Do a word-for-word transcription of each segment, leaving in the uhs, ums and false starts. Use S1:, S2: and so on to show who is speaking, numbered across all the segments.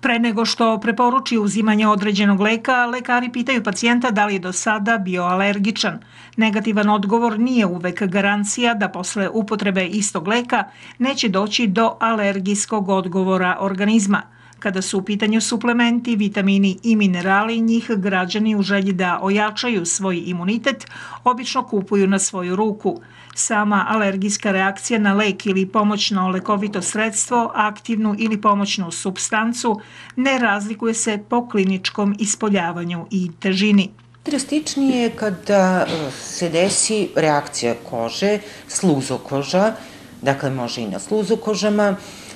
S1: Pre nego što preporuči uzimanje određenog leka, lekari pitaju pacijenta da li je do sada bio alergičan. Negativan odgovor nije uvek garancija da posle upotrebe istog leka neće doći do alergijskog odgovora organizma. Kada su u pitanju suplementi, vitamini i minerali, njih građani u želji da ojačaju svoj imunitet obično kupuju na svoju ruku. Sama alergijska reakcija na lek ili pomoćno lekovito sredstvo, aktivnu ili pomoćnu supstancu, ne razlikuje se po kliničkom ispoljavanju i težini.
S2: Drastičnije je kada se desi reakcija kože, sluzokoža, dakle može i na sluzokožama,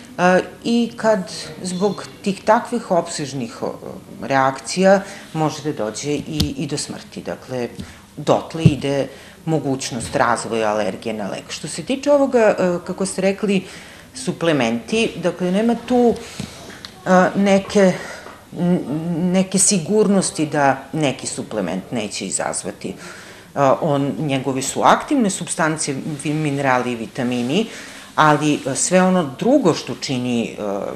S2: i kad zbog tih takvih opsežnih reakcija može da dođe i, i do smrti. Dakle, dotle ide mogućnost razvoja alergije na lek. Što se tiče ovoga, kako ste rekli, suplementi, dakle, nema tu neke, neke sigurnosti da neki suplement neće izazvati. On, njegove su aktivne supstance, minerali i vitamini, ali sve ono drugo što čini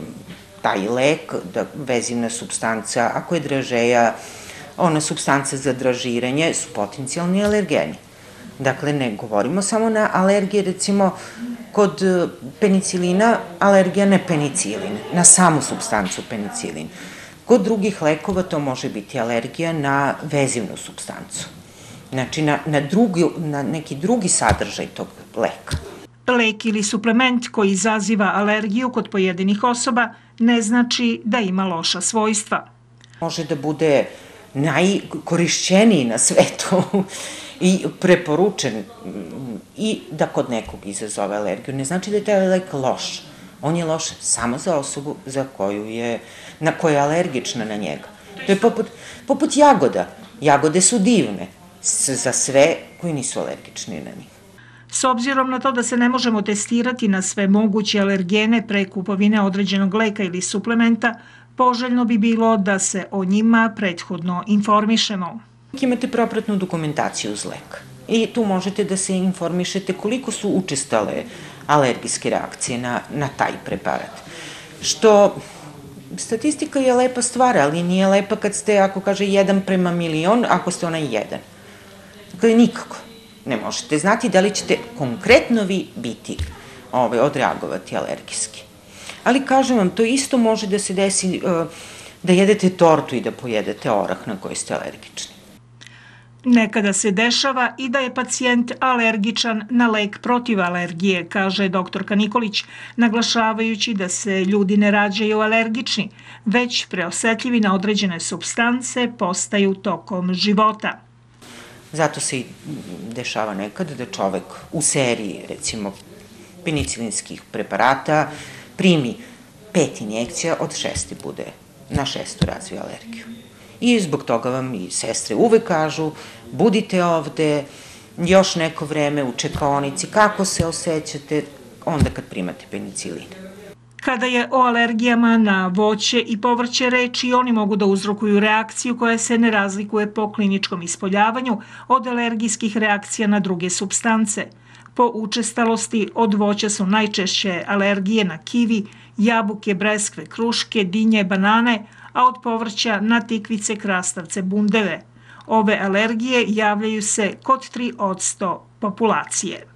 S2: taj lek, vezivna supstanca, ako je dražeja, ona supstanca za dražiranje, su potencijalni alergeni. Dakle, ne govorimo samo na alergije, recimo, kod penicilina, alergija na penicilin, na samu supstancu penicilin. Kod drugih lekova to može biti alergija na vezivnu supstancu. Znači, na, na, drugi, na neki drugi sadržaj tog leka.
S1: Lek ili suplement koji izaziva alergiju kod pojedinih osoba ne znači da ima loša svojstva.
S2: Može da bude najkorišćeniji na svetu i preporučen i da kod nekog izazove alergiju. Ne znači da je taj lek loš. On je loš samo za osobu za koju je, na koja je alergična na njega. To je poput, poput jagoda. Jagode su divne za sve koji nisu alergični na njih.
S1: S obzirom na to da se ne možemo testirati na sve moguće alergene pre kupovine određenog leka ili suplementa, poželjno bi bilo da se o njima prethodno informišemo.
S2: Imate propratnu dokumentaciju uz lek i tu možete da se informišete koliko su učestale alergijske reakcije na, na taj preparat. Što statistika je lepa stvar, ali nije lepa kad ste, ako kaže, jedan prema milion, ako ste onaj jedan. Dakle, nikako. Ne možete znati da li ćete konkretno vi biti, ovaj, odreagovati alergijski. Ali kažem vam, to isto može da se desi uh, da jedete tortu i da pojedete orah na koji ste alergični.
S1: Nekada se dešava i da je pacijent alergičan na lek protiv alergije, kaže doktorka Nikolić, naglašavajući da se ljudi ne rađaju alergični, već preosetljivi na određene supstance postaju tokom života.
S2: Zato se i dešava nekad da čovek u seriji, recimo, penicilinskih preparata primi pet injekcija, od šesti bude, na šestu razvije alergiju. I zbog toga vam i sestre uvek kažu, budite ovde još neko vreme u čekaonici, kako se osjećate onda kad primate penicilin.
S1: Kada je o alergijama na voće i povrće reči, oni mogu da uzrokuju reakciju koja se ne razlikuje po kliničkom ispoljavanju od alergijskih reakcija na druge supstance. Po učestalosti od voća su najčešće alergije na kivi, jabuke, breskve, kruške, dinje, banane, a od povrća na tikvice, krastavce, bundeve. Ove alergije javljaju se kod tri posto populacije.